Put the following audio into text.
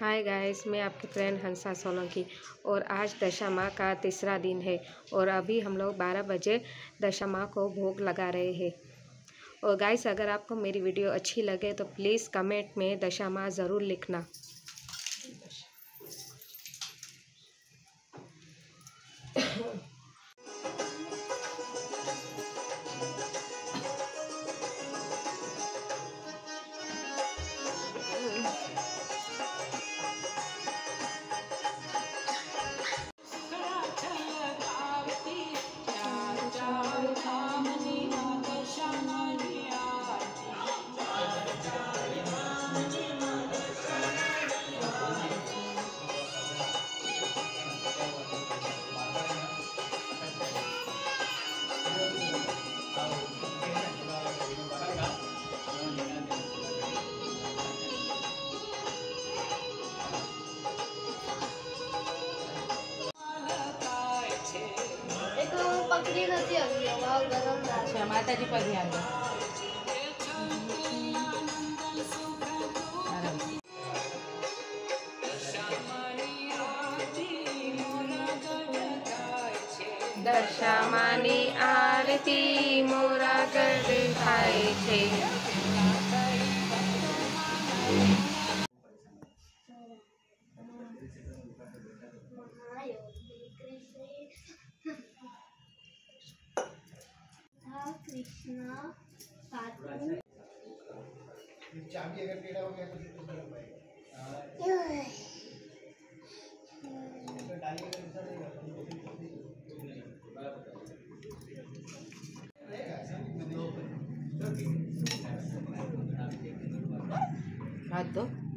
Hi guys, मैं आपकी friend हंसा सोलंकी और आज दशमा का तीसरा दिन है और अभी हम लोग 12 बजे दशमा को भोग लगा रहे हैं। और गाइस, अगर आपको मेरी वीडियो अच्छी लगे तो प्लीज़ कमेंट में दशमा ज़रूर लिखना। પકડી નથી આવી હવા ગરમ अच्छा माताजी पर ध्यान दो। દશામાની આરતી મોરા ગઢ થાય છે। कृष्ण चाबी अगर टेढ़ा हो गया तो फिर तो गलत आएगा। डालिए अगर ऐसा नहीं हाथ दो।